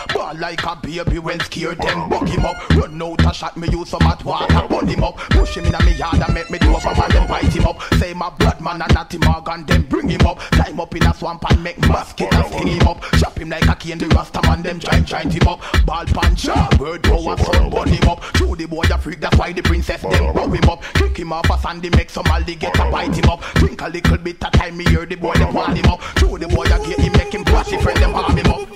Ball like a baby when scared them. Buck him up, run out a shot, me use some hot water. Burn him up, push him in a me yard and make me do over and then bite him up. Say my blood man and not him organ, then bring him up. Climb up in a swamp and make basket and sting him up. Chop him like a cane, the rasta man, them giant him up. Ball puncher, bird power, sun burn him up. Show the boy a freak, that's why the princess them rub him up. Kick him off a sandy, make some alligator bite him up. Drink a little bit of time, me hear the boy them warn him up. Show the boy a get him, make him flashy, friend them harm him up.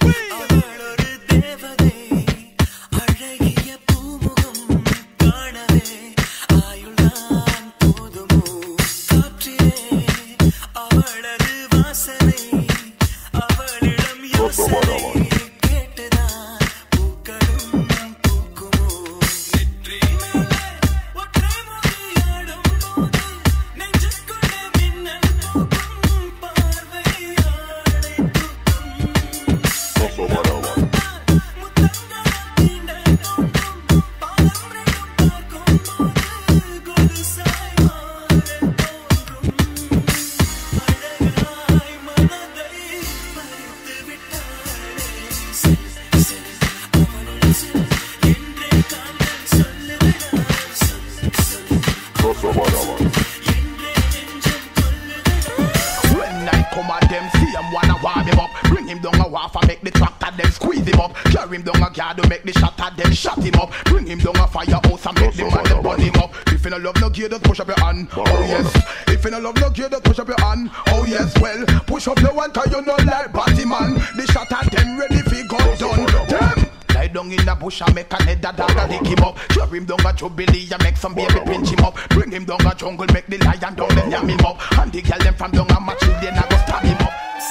When I come at them, see him wanna warm him up. Bring him down a wharf and make the tractor them squeeze him up. Carry him down a yard to make the shatter them shut him up. Bring him down a firehouse and make the man them burn him up. If you no love no gear, just push up your hand. Oh yes. If you no love no gear, just push up your hand. Oh yes. Well, push up your one 'cause you know like batty man. The shatter them ready fi go done. Them. Lie down in the bush and make a head a dog and lick him up. Carry him down a jubilee and make some baby pinch him up. Bring him down a jungle, make the lion down then yam him up. And the girl them from down a match then I go stab him up.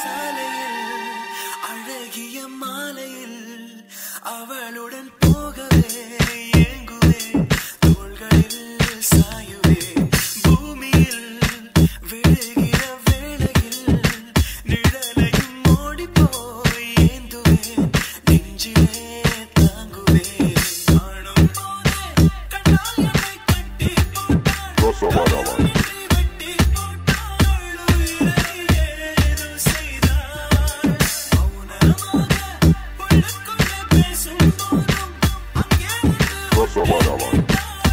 அழகிய மாலையில் அவளுடன் போகவே ஏங்குவே தோள்களில் சாயுவே பூமியில் விழுகிற வேளையில் நிழலையும் ஓடி போய் ஏந்துவே நெஞ்சிலே தாங்குவே காணும் போதே கண்ணாயமை கட்டி போட்டாள் வெட்டி போட்டாள் உயிரை ஏதோ செய்தாள் மௌனமாக உள்ளுக்குள்ளே பேசும் போதும் அங்கே கனவில்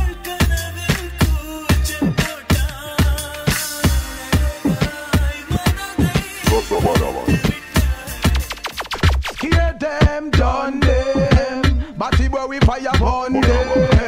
கூச்சல் போட்டாள் மனதை Hear them, done them. Batty boy we fire upon them.